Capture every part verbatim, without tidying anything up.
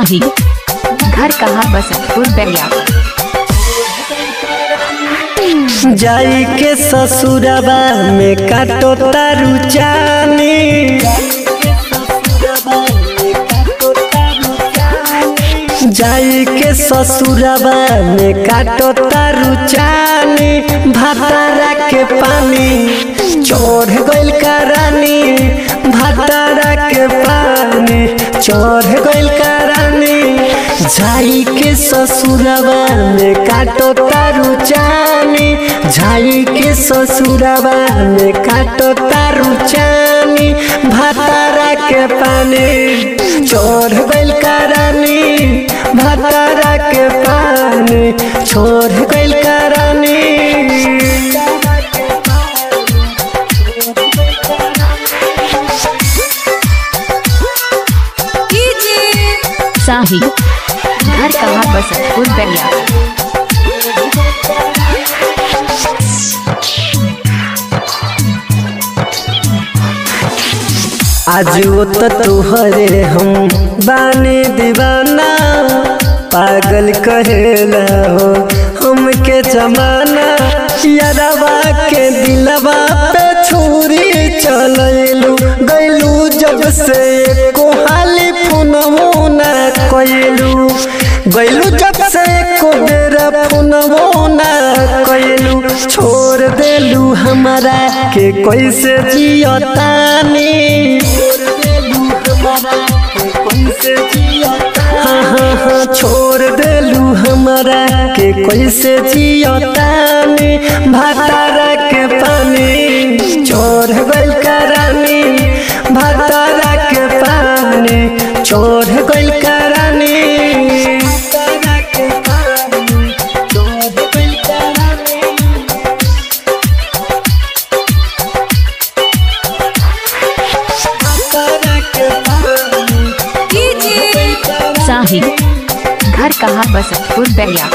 साही घर कहाँ बसंतपुर बलिया। जाई के ससुरबा में काटो तारू चानी, जाई के ससुरबा में काटो तारू चानी, भातारा के पानी चढ़ गइल करानी, भातारा के पानी चढ़ गइल करानी। जाई के ससुरबा में काटो तारू चानी, जाई के ससुरबा में काटो तारू चानी, भातारा के पानी चढ़ गइल करानी, भातारा के पानी छोड़ गइल करानी। साही घर कहाँ बसंतपुर बलिया। आज वो तो तुहरे हम बानी दीवाना, पागल कहेला हो हमके जमाना। यारवा के दिलवा पे छुरी चलैलू, गैलू जब से को हाली फोनवो ना कइलू, गैलू जब से को बेरा फोनवो ना कइलू। छोड़ देलू हमारा के कैसे जियतानी, हाँ हाँ हाँ छोड़ देलू हमारा के कैसे जियतानी, भातारा के पानी चढ़ गइल करानी, भातारा के पानी चढ़ गइल करानी। साही घर कहाँ बसंतपुर बलिया।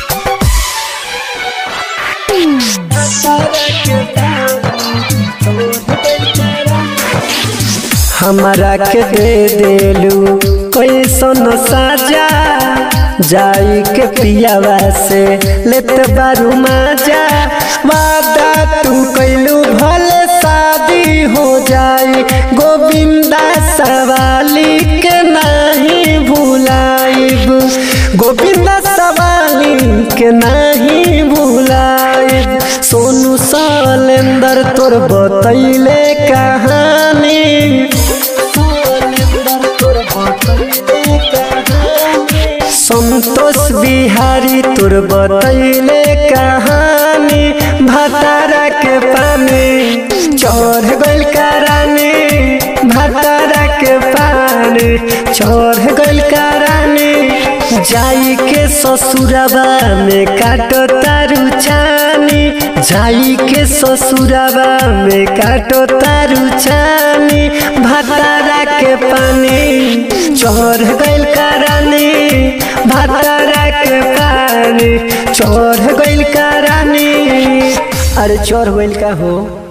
हमारा के दे देलू कैसन साजा, जाई के पियावा से लेत बारू माजा। वादा तू कैलू भले शादी हो जाई, गोविंदा सवाली के नहीं भुलाइब, गोविंदा सवाली के नहीं भुलाइब। सोनू सालेंदर तोर बतैले कहानी, संतोष बिहारी तोर बतैले कहानी, भातारा के पानी चढ़ गइल करानी, भातारा के पानी चढ़ गइल करानी। जाई के ससुरबा में काटो तारू चानी, जाई के ससुरबा में काटो तारू चानी, भातारा के पानी चढ़ गइल करानी, भातारा के पानी चढ़ गइल करानी। अरे चढ़ गइल का हो।